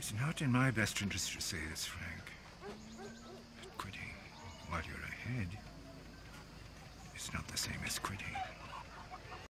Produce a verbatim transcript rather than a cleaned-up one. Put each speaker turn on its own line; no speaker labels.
It's not in my best interest to say this, Frank. But quitting while you're ahead is not the same as quitting